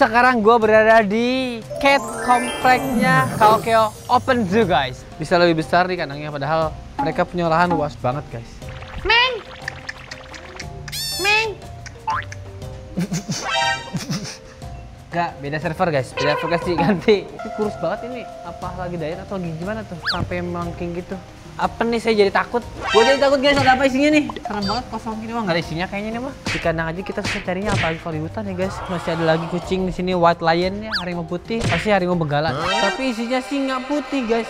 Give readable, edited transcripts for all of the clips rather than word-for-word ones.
sekarang gue berada di cat kompleknya Kaokeo Open Zoo guys. Bisa lebih besar nih kandangnya, padahal mereka punya lahan luas banget guys. Meng. Meng. Gak, beda server guys, beda aplikasi ganti. Ini kurus banget ini, apa lagi diet atau lagi gimana tuh? Sampai melengking gitu. Apa nih, saya jadi takut. Gue jadi takut guys, ada apa isinya nih? Serem banget, kosong gini mah, nggak ada isinya kayaknya nih mah. Di kandang aja kita susah carinya, apalagi kalau di hutan ya guys. Masih ada lagi kucing di sini, white lion ya, harimau putih, pasti harimau benggala. Tapi isinya sih nggak putih guys.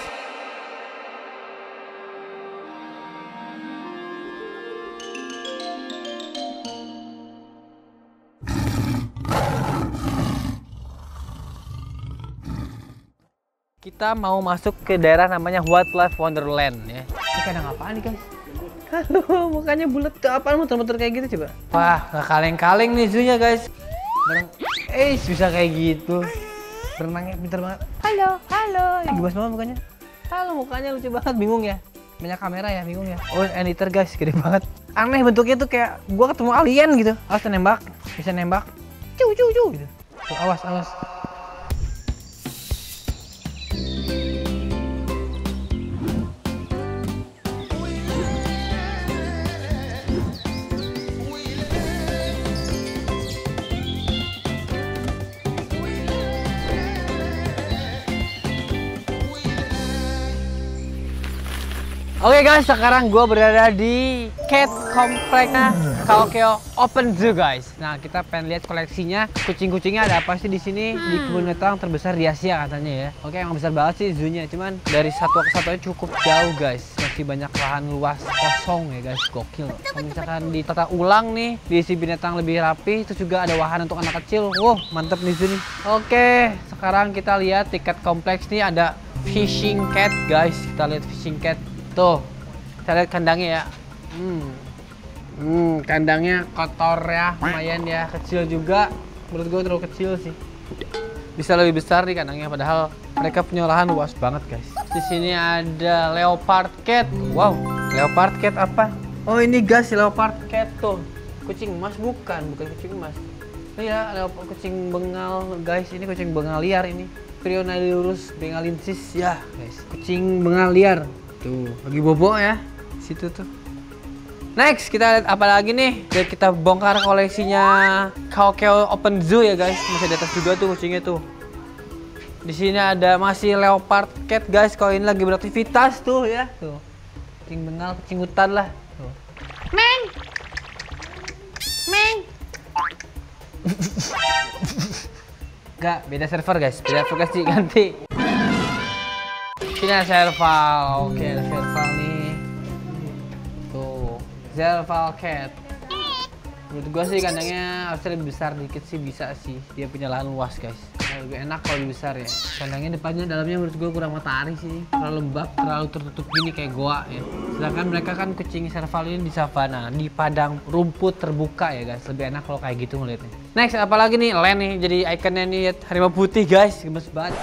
Kita mau masuk ke daerah namanya Wildlife Wonderland ya. Ini kandang apaan nih guys? Halo, mukanya bulat ke apaan, muter-muter kayak gitu coba. Wah, nggak kaleng-kaleng nih zoo-nya guys. Bisa kayak gitu. Berenangnya pintar banget. Halo, halo. Gemas banget mukanya. Halo, mukanya lucu banget, bingung ya. Banyak kamera ya, bingung ya. Oh, anteater guys, gede banget. Aneh bentuknya tuh, kayak gua ketemu alien gitu. Awas nembak, bisa nembak. Cu gitu. Tuh, awas. Oke guys, sekarang gue berada di cat kompleknya Kaokeo Open Zoo guys. Nah, kita pengen lihat koleksinya, kucing-kucingnya ada apa sih di sini, di kebun binatang terbesar di Asia katanya ya. Oke, emang besar banget sih zoo-nya, cuman dari satwa ke satwanya cukup jauh guys. Masih banyak lahan luas kosong ya guys, gokil. Kalau misalkan ditata ulang nih, diisi binatang lebih rapi, terus juga ada wahana untuk anak kecil. Wow, mantep nih zoo nih. Oke, sekarang kita lihat tiket kompleks nih, ada fishing cat guys. Kita lihat fishing cat. Tuh, kita lihat kandangnya ya. Kandangnya kotor ya, lumayan ya, kecil juga. Menurut gue terlalu kecil sih. Bisa lebih besar nih kandangnya, padahal mereka punya lahan luas banget guys. Di sini ada leopard cat. Wow, leopard cat apa? Oh ini guys, leopard cat tuh. Kucing emas bukan kucing emas. Iya, leopard kucing bengal guys. Ini kucing bengal liar ini. Prionalurus bengalensis ya guys. Kucing bengal liar. Tuh, lagi bobo ya, situ tuh. Next, kita lihat apa lagi nih? Kita bongkar koleksinya Kaokeo Open Zoo ya guys. Masih di atas juga tuh kucingnya tuh. Di sini ada masih leopard cat guys. Kalau ini lagi beraktivitas tuh ya. Tuh, kucing bengal, kucing hutan lah. Tuh. Meng. Meng. Gak, beda server guys. Beda aplikasi ganti. Ini ada serval, oke ada serval nih. Tuh, serval cat. Menurut gua sih kandangnya harusnya lebih besar dikit sih, bisa sih. Dia punya lahan luas guys. Lebih enak kalau lebih besar ya. Kandangnya depannya, dalamnya menurut gua kurang matahari sih. Terlalu lembab, terlalu tertutup gini kayak goa ya. Sedangkan mereka kan kucing serval ini di savana, di padang rumput terbuka ya guys. Lebih enak kalau kayak gitu ngeliatnya. Next, apalagi nih, Len nih jadi ikonnya nih, harimau putih guys, gemes banget.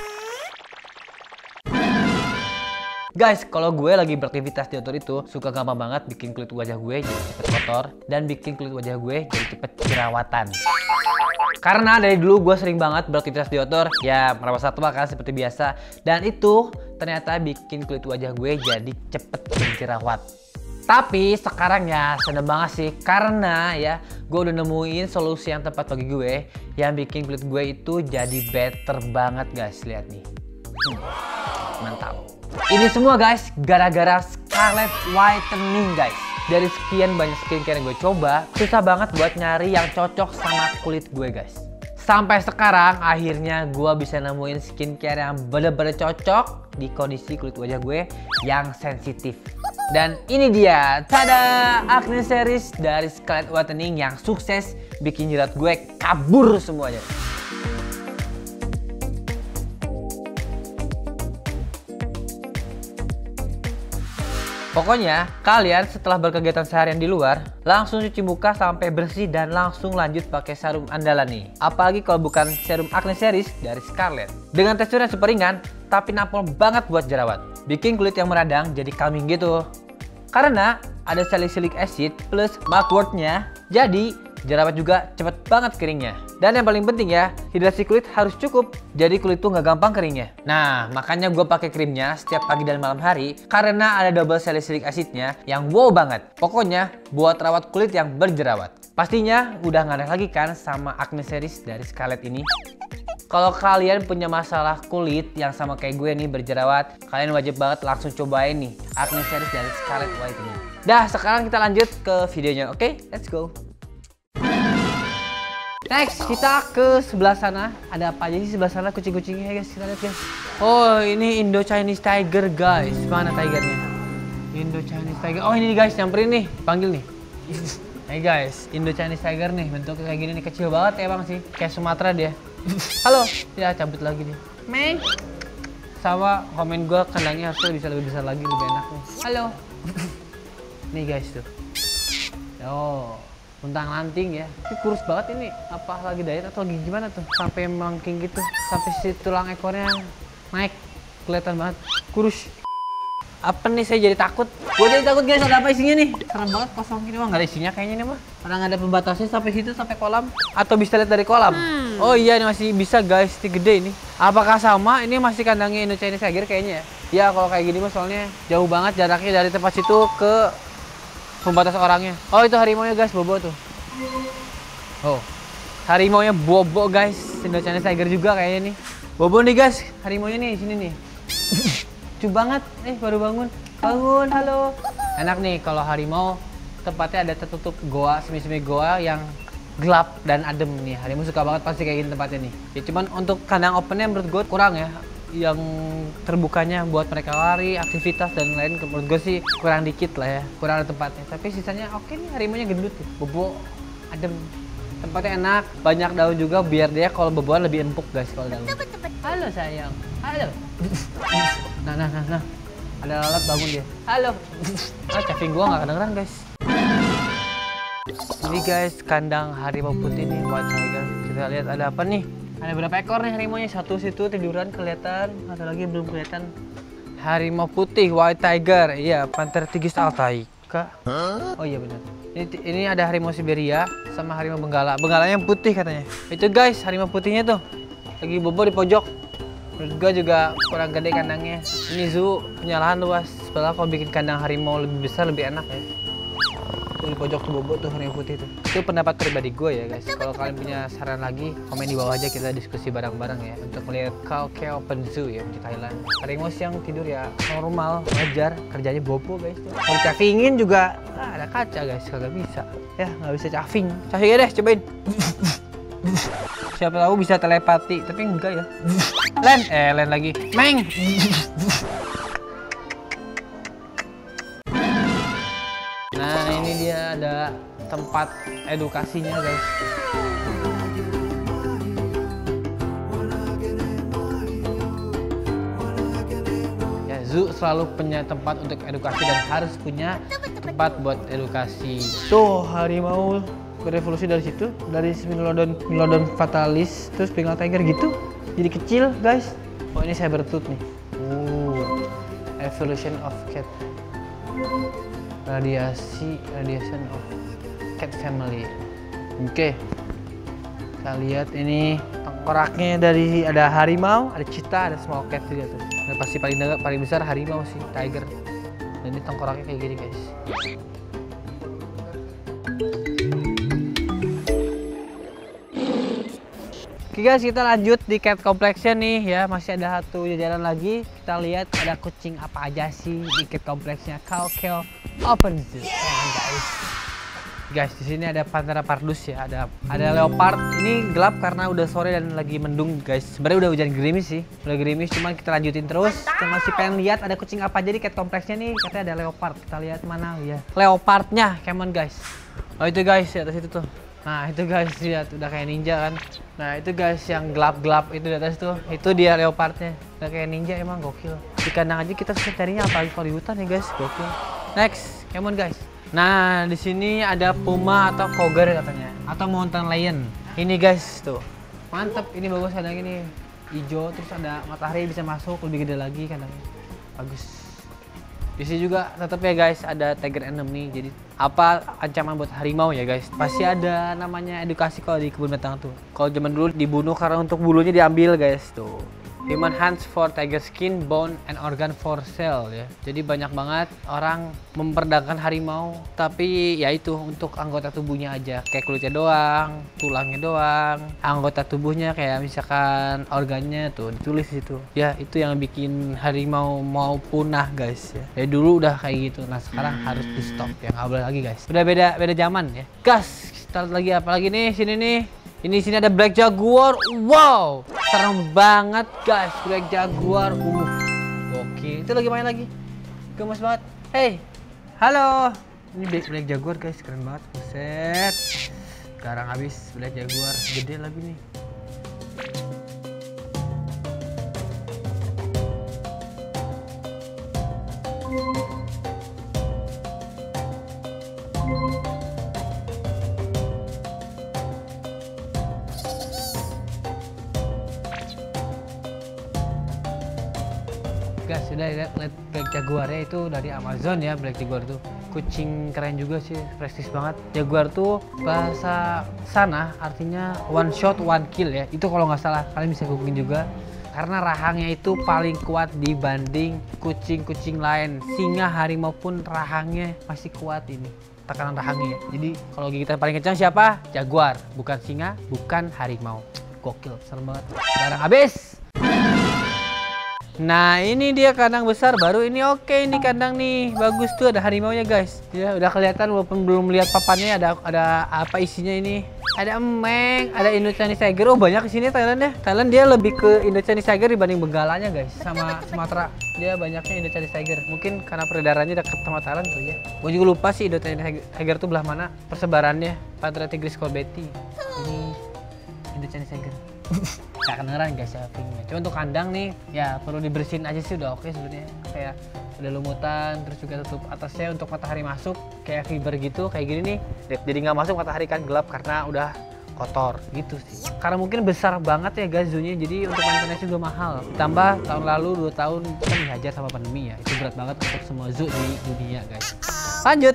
Guys, kalau gue lagi beraktivitas di outdoor itu suka gampang banget bikin kulit wajah gue jadi cepet kotor dan bikin kulit wajah gue jadi cepet jerawatan. Karena dari dulu gue sering banget beraktivitas di outdoor, ya merawat satwa kan seperti biasa, dan itu ternyata bikin kulit wajah gue jadi cepet berjerawat. Tapi sekarang ya seneng banget sih, karena ya gue udah nemuin solusi yang tepat bagi gue yang bikin kulit gue itu jadi better banget guys. Lihat nih, mantap. Ini semua guys gara-gara Scarlet Whitening guys. Dari sekian banyak skincare yang gue coba, susah banget buat nyari yang cocok sama kulit gue guys. Sampai sekarang akhirnya gue bisa nemuin skincare yang bener-bener cocok di kondisi kulit wajah gue yang sensitif. Dan ini dia, tada, Acne Series dari Scarlet Whitening yang sukses bikin jerawat gue kabur semuanya. Pokoknya, kalian setelah berkegiatan seharian di luar, langsung cuci muka sampai bersih dan langsung lanjut pakai serum andalan nih. Apalagi kalau bukan serum Acne Series dari Scarlet. Dengan teksturnya super ringan, tapi nampol banget buat jerawat. Bikin kulit yang meradang jadi calming gitu. Karena ada salicylic acid plus mugwort-nya, jadi jerawat juga cepet banget keringnya. Dan yang paling penting ya, hidrasi kulit harus cukup, jadi kulit tuh nggak gampang keringnya. Nah, makanya gue pakai krimnya setiap pagi dan malam hari karena ada double salicylic acidnya yang wow banget. Pokoknya buat rawat kulit yang berjerawat. Pastinya udah nggak aneh lagi kan sama acne series dari Scarlett ini. Kalau kalian punya masalah kulit yang sama kayak gue nih berjerawat, kalian wajib banget langsung cobain nih acne series dari Scarlett White ini. Dah, sekarang kita lanjut ke videonya, oke? Let's go. Next, kita ke sebelah sana. Ada apa aja sih sebelah sana kucing-kucingnya guys? Kita lihat guys. Oh, ini Indo Chinese Tiger guys. Mana tigernya? Indo Chinese Tiger. Oh, ini guys, nyamperin nih. Panggil nih. Hey guys, Indo Chinese Tiger nih. Bentuknya kayak gini nih. Kecil banget ya bang sih. Kayak Sumatera dia. Halo. Ya, cabut lagi dia. Meng. Sama komen gue kandangnya harusnya bisa lebih besar lagi. Lebih enak nih. Halo. Nih guys tuh. Oh. Untang lanting ya, ini kurus banget ini. Apa lagi diet atau lagi gimana tuh? Sampai melengking gitu, sampai si tulang ekornya naik, kelihatan banget, kurus. Apa nih saya jadi takut? Gue jadi takut guys, ada apa isinya nih? Serem banget kosong gini mah, nggak ada isinya kayaknya nih mah. Karena nggak ada pembatasnya sampai situ, sampai kolam. Atau bisa lihat dari kolam? Oh iya, ini masih bisa guys, ini gede ini. Apakah sama? Ini masih kandangnya Indo Chinese Tiger kayaknya ya? Ya kalau kayak gini mah soalnya jauh banget jaraknya dari tempat situ ke pembatas orangnya. Oh itu harimau-nya guys, Bobo tuh. Oh, harimau-nya Bobo guys. Indo Chinese Tiger juga kayaknya nih. Bobo nih guys, harimau-nya nih sini nih. Lucu banget, baru bangun. Bangun, halo. Enak nih kalau harimau tempatnya ada tertutup goa, semi-semi goa yang gelap dan adem nih. Harimau suka banget pasti kayak gini tempatnya nih. Ya cuman untuk kandang opennya menurut gue kurang ya. Yang terbukanya buat mereka lari, aktivitas dan lain menurut gue sih kurang dikit lah ya, kurang ada tempatnya. Tapi sisanya oke nih, harimaunya gendut tuh, bobo, adem, tempatnya enak, banyak daun juga biar dia kalau beboan lebih empuk guys kalau daun. Halo sayang, halo. Nah, ada lalat bangun dia. Halo. Caving gua nggak kedengeran guys. Ini guys kandang harimau putih nih, White Tiger. Kita lihat ada apa nih. Ada berapa ekor nih harimaunya? Satu situ tiduran kelihatan, satu lagi belum kelihatan. Harimau putih White Tiger, iya Panther Tigris Altaika. Oh iya benar. Ini ada harimau Siberia sama harimau Benggala. Benggalanya yang putih katanya. Itu guys harimau putihnya tuh lagi bobo di pojok. Menurut gua juga kurang gede kandangnya. Ini zoo punya lahan luas. Sebelah kalau bikin kandang harimau lebih besar lebih enak ya. Di pojok tuh bobo tuh harimau putih tuh. Itu pendapat pribadi gue ya guys. Kalau kalian punya saran lagi, komen di bawah aja, kita diskusi bareng-bareng ya untuk melihat Khao Open Zoo ya di Thailand. Harimau siang tidur ya normal, wajar, kerjanya bobo guys tuh. Kalau cavingin juga ada kaca guys, kagak bisa. Ya nggak bisa caving. Caving deh, cobain. Siapa tahu bisa telepati, tapi enggak ya. Len lagi. Meng. Nah ini dia ada tempat edukasinya guys. Ya zoo selalu punya tempat untuk edukasi dan harus punya tempat buat edukasi. Tuh harimau berevolusi dari situ, dari Smilodon fatalis terus Bengal Tiger gitu. Jadi kecil guys. Oh ini saber-tooth nih. Evolution of cat. Radiation of cat family. Oke. Kita lihat ini tengkoraknya dari ada harimau, ada cheetah, ada small cat juga tuh. Dan pasti paling besar harimau sih, tiger. Dan ini tengkoraknya kayak gini guys. Oke guys, kita lanjut di cat complex-nya nih ya. Masih ada satu jajaran lagi. Kita lihat ada kucing apa aja sih di cat complex-nya Khao Open Zoo. Guys, di sini ada Panthera pardus ya, ada leopard. Ini gelap karena udah sore dan lagi mendung guys. Sebenarnya udah hujan gerimis sih, udah gerimis. Cuman kita lanjutin terus. Kita masih pengen lihat ada kucing apa aja di cat complex-nya nih. Katanya ada leopard. Kita lihat mana ya leopardnya, come on guys. Oh itu guys, di atas itu tuh. Nah itu guys, lihat udah kayak ninja kan. Nah itu guys yang gelap-gelap itu di atas tuh, itu dia leopardnya. Udah kayak ninja, emang gokil. Di kandang aja kita susah carinya, apalagi kalau di hutan ya guys, gokil. Next, come on guys. Nah di sini ada puma atau cougar katanya, atau mountain lion. Ini guys tuh, mantep. Ini bagus kandang ini, hijau terus ada matahari bisa masuk, lebih gede lagi kandangnya. Bagus. Di sini juga tetap ya guys ada tiger enemy. Jadi apa ancaman buat harimau ya guys? Pasti ada namanya edukasi kalau di kebun binatang tuh. Kalau zaman dulu dibunuh karena untuk bulunya diambil guys tuh. Human hunts for tiger skin, bone, and organ for sale ya. Jadi banyak banget orang memperdagangkan harimau, tapi ya itu untuk anggota tubuhnya aja, kayak kulitnya doang, tulangnya doang, anggota tubuhnya kayak misalkan organnya tuh ditulis itu. Ya itu yang bikin harimau mau punah guys ya. Dari dulu udah kayak gitu, nah sekarang harus di stop ya, nggak boleh lagi guys. Udah beda zaman ya. Gas, kita lihat lagi apa lagi nih sini nih. Sini ada Black Jaguar. Wow, serem banget guys, Black Jaguar. Oke, itu lagi main lagi. Gemes banget. Hey, halo. Ini Black Jaguar guys, keren banget. Buset. Sekarang habis Black Jaguar, gede lagi nih. Guys, sudah lihat Black Jaguarnya itu dari Amazon ya. Black Jaguar tuh kucing keren juga sih, prestis banget. Jaguar tuh bahasa sana artinya one shot one kill ya. Itu kalau nggak salah, kalian bisa googling juga. Karena rahangnya itu paling kuat dibanding kucing-kucing lain. Singa, harimau pun rahangnya masih kuat ini. Tekanan rahangnya ya. Jadi kalau gigitan paling kencang siapa? Jaguar, bukan singa, bukan harimau. Gokil, serem banget. Sekarang habis. Nah ini dia kandang besar baru ini. Oke, ini kandang nih bagus tuh, ada harimaunya guys ya, udah kelihatan walaupun belum lihat papannya. Ada apa isinya ini, ada emeng, ada Indo-Chinese Tiger. Oh banyak di sini Thailand ya. Thailand dia lebih ke Indo-Chinese Tiger dibanding begalanya guys. Sama Sumatera dia banyaknya Indo-Chinese Tiger, mungkin karena peredarannya dekat sama Thailand tuh ya. Gue juga lupa sih Indo-Chinese Tiger tuh belah mana persebarannya. Panthera tigris corbeti ini Indo-Chinese Tiger. Gak kedengeran guys ya filmnya. Cuma untuk kandang nih ya perlu dibersihin aja sih, udah oke sebenarnya. Kayak udah lumutan, terus juga tutup atasnya untuk matahari masuk kayak fiber gitu, kayak gini nih. Jadi nggak masuk matahari kan, gelap karena udah kotor gitu sih. Karena mungkin besar banget ya guys zoo-nya, jadi untuk maintenance juga mahal. Ditambah tahun lalu 2 tahun kan dihajar sama pandemi ya. Itu berat banget untuk semua zoo di dunia guys. Lanjut.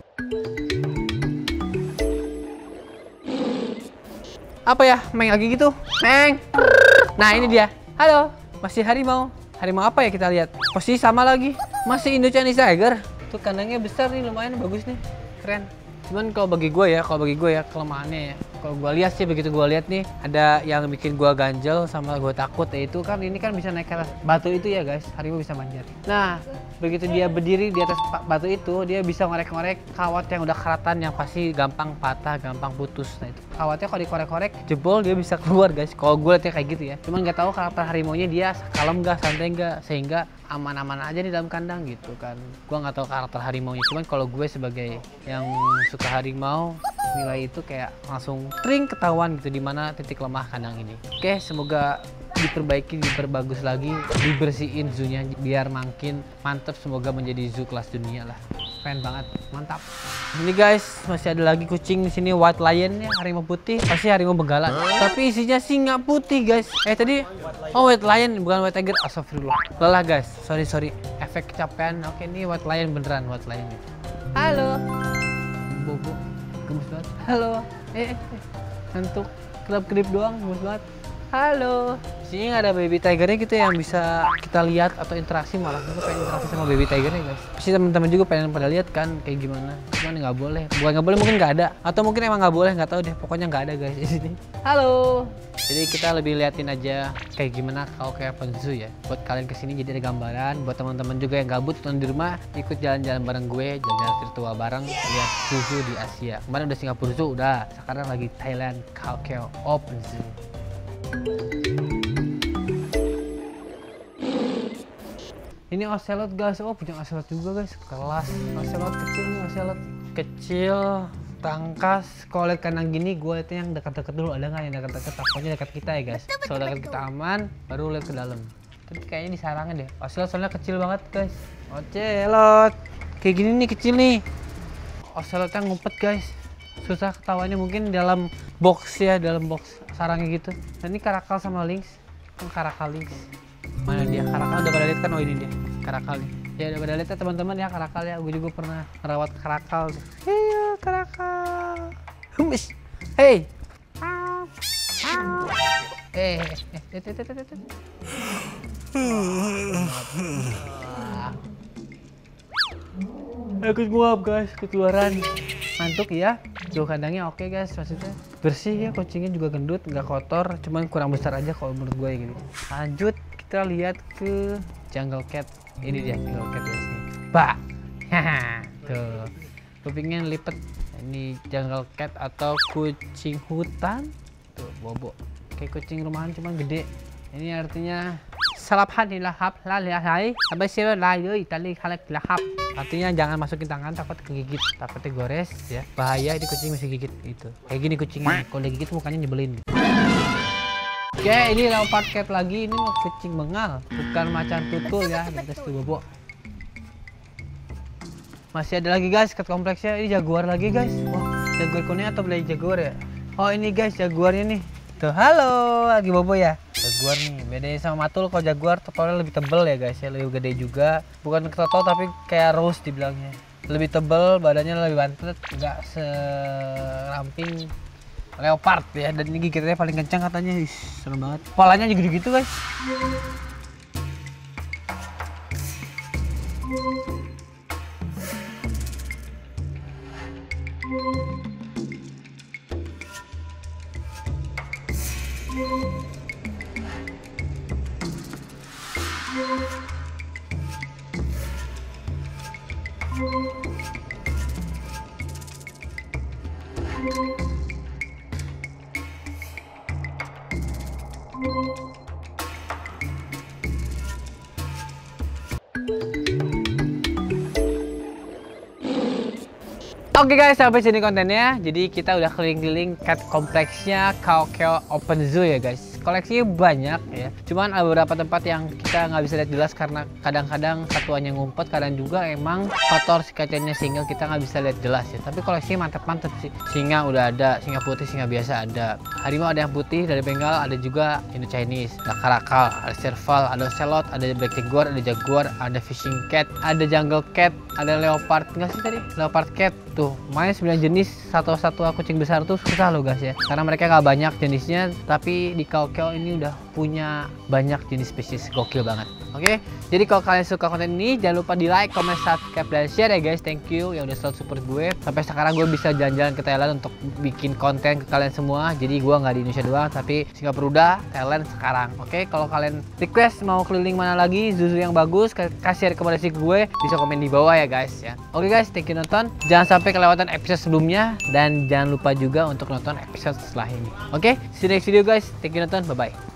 Apa ya, Meng lagi gitu? Meng. Nah ini dia. Halo, masih harimau. Harimau apa ya kita lihat? Posisi sama lagi. Masih Indo-Chinese Tiger. Tuh kandangnya besar nih, lumayan bagus nih. Keren. Cuman kalau bagi gue ya kelemahannya ya. Kalau gue lihat sih, begitu gue lihat nih, ada yang bikin gue ganjel sama gue takut, yaitu kan ini kan bisa naik ke atas batu itu ya guys, harimau bisa manjat. Nah, begitu dia berdiri di atas batu itu, dia bisa ngorek-ngorek kawat yang udah keratan, yang pasti gampang patah, gampang putus. Nah itu kawatnya kalau dikorek-korek, jebol dia bisa keluar guys. Kalau gue lihatnya kayak gitu ya. Cuman nggak tahu karakter harimaunya dia kalem nggak, santai nggak, sehingga aman-aman aja di dalam kandang gitu kan. Gue nggak tahu karakter harimaunya. Cuman kalau gue sebagai yang suka harimau, nilai itu kayak langsung tring ketahuan gitu di mana titik lemah kandang ini. Oke, semoga diperbaiki, diperbagus lagi, dibersihin zoo-nya biar makin mantep. Semoga menjadi zoo kelas dunia lah. Keren banget, mantap. Ini guys, masih ada lagi kucing di sini, white lion ya, harimau putih, pasti harimau benggala. Tapi isinya singa putih guys. Tadi white lion bukan white tiger. Astagfirullah. Lelah guys, sorry. Efek kecapean. Oke, ini white lion beneran, white lion. Halo. Bobo. Gemes banget. Halo. Ngantuk. Kedap-kedip doang, gemes banget. Halo. Sini ada baby tigernya gitu yang bisa kita lihat atau interaksi, malah aku pengen interaksi sama baby tigernya guys. Pasti teman-teman juga pengen pada lihat kan kayak gimana. Cuman nggak boleh. Bukan nggak boleh, mungkin nggak ada. Atau mungkin emang nggak boleh, nggak tahu deh. Pokoknya nggak ada guys di sini. Halo. Jadi kita lebih liatin aja kayak gimana kalau kayak open zoo ya. Buat kalian kesini jadi ada gambaran. Buat teman-teman juga yang gabut nonton di rumah, ikut jalan-jalan bareng gue, jalan-jalan virtual bareng, lihat zoo di Asia. Kemarin udah Singapura Zoo, udah. Sekarang lagi Thailand Khao Keo Open Zoo. Ini ocelot guys. Oh, punya ocelot juga guys. Kelas. Ocelot kecil nih, ocelot kecil, tangkas. Kalau lihat kandang gini, gue lihatnya yang dekat-dekat dulu. Ada nggak yang dekat-dekat? Takutnya dekat kita ya guys. Soal dekat kita aman, baru lihat ke dalam. Tapi kayaknya di sarangnya deh. Ocelot soalnya kecil banget guys. Ocelot kayak gini nih, kecil nih. Ocelotnya ngumpet guys. Susah ketawanya, mungkin dalam box ya, dalam box sarangnya gitu. Dan ini karakal sama lynx. Karakal lynx. Mana dia? Karakal udah pada lihat kan? Oh ini dia, karakal nih. Ya udah pada lihat ya teman-teman ya karakal ya. Gue juga pernah merawat karakal. Iya karakal. Humis. Hey. Aku nguap guys, keluaran. Ngantuk ya. Jauh kandangnya oke guys, maksudnya bersih ya, kucingnya juga gendut, nggak kotor, cuman kurang besar aja kalau menurut gue gitu. Lanjut kita lihat ke jungle cat. Ini dia jungle cat ya sini. Bah. Tuh. Kupingnya lipet. Ini jungle cat atau kucing hutan. Tuh, bobo. Kayak kucing rumahan cuman gede. Ini artinya salaphan lahap lalihai sampai sih layu tali halak lahap. Artinya jangan masukin tangan takut kegigit, takutnya gores ya. Bahaya ini kucing masih gigit itu. Kayak gini kucingnya kalau digigit mukanya nyebelin gitu. Oke, ini leopard cat lagi, ini kucing bengal, bukan macan tutul ya, di atas tuh bobo. Masih ada lagi guys cat kompleksnya, ini jaguar lagi guys. Wah, jaguar kuning atau black jaguar ya? Oh ini guys jaguarnya nih. Tuh, halo, lagi bobo ya. Jaguar nih, bedanya sama matul. Kalau jaguar totolnya lebih tebel ya guys ya, lebih gede juga. Bukan totol tapi kayak rose dibilangnya. Lebih tebel, badannya lebih bantet, nggak seramping leopard ya. Dan ini gigitnya paling kencang katanya. Ih, serem banget. Polanya juga gitu guys. Oke guys, sampai sini kontennya. Jadi kita udah keliling-keliling cat kompleksnya Kaokyo Open Zoo ya guys. Koleksinya banyak ya. Cuman ada beberapa tempat yang kita nggak bisa lihat jelas karena kadang-kadang satuannya ngumpet, kadang juga emang kotor si kacanya sehingga kita nggak bisa lihat jelas ya. Tapi koleksinya mantep-mantep sih. Singa udah ada, singa putih, singa biasa ada. Harimau ada yang putih dari Bengal, ada juga Indo-Chinese, ada karakal, ada serval, ada ocelot, ada black jaguar, ada fishing cat, ada jungle cat, ada leopard. Nggak sih tadi? Leopard cat. Tuh, main 9 jenis, satu-satu kucing besar tuh susah loh guys ya. Karena mereka nggak banyak jenisnya, tapi di Kaokyo ini udah punya banyak jenis spesies, gokil banget. Oke, jadi kalau kalian suka konten ini, jangan lupa di like, comment, subscribe, dan share ya guys. Thank you yang udah selalu support gue. Sampai sekarang gue bisa jalan-jalan ke Thailand untuk bikin konten ke kalian semua. Jadi gue nggak di Indonesia doang, tapi Singapura udah, Thailand sekarang. Oke, kalau kalian request mau keliling mana lagi, zoo yang bagus, kasih rekomendasi ke gue, bisa komen di bawah ya guys ya. Oke guys, thank you nonton. Jangan sampai kelewatan episode sebelumnya, dan jangan lupa juga untuk nonton episode setelah ini. Oke, see you next video guys. Thank you nonton, bye bye.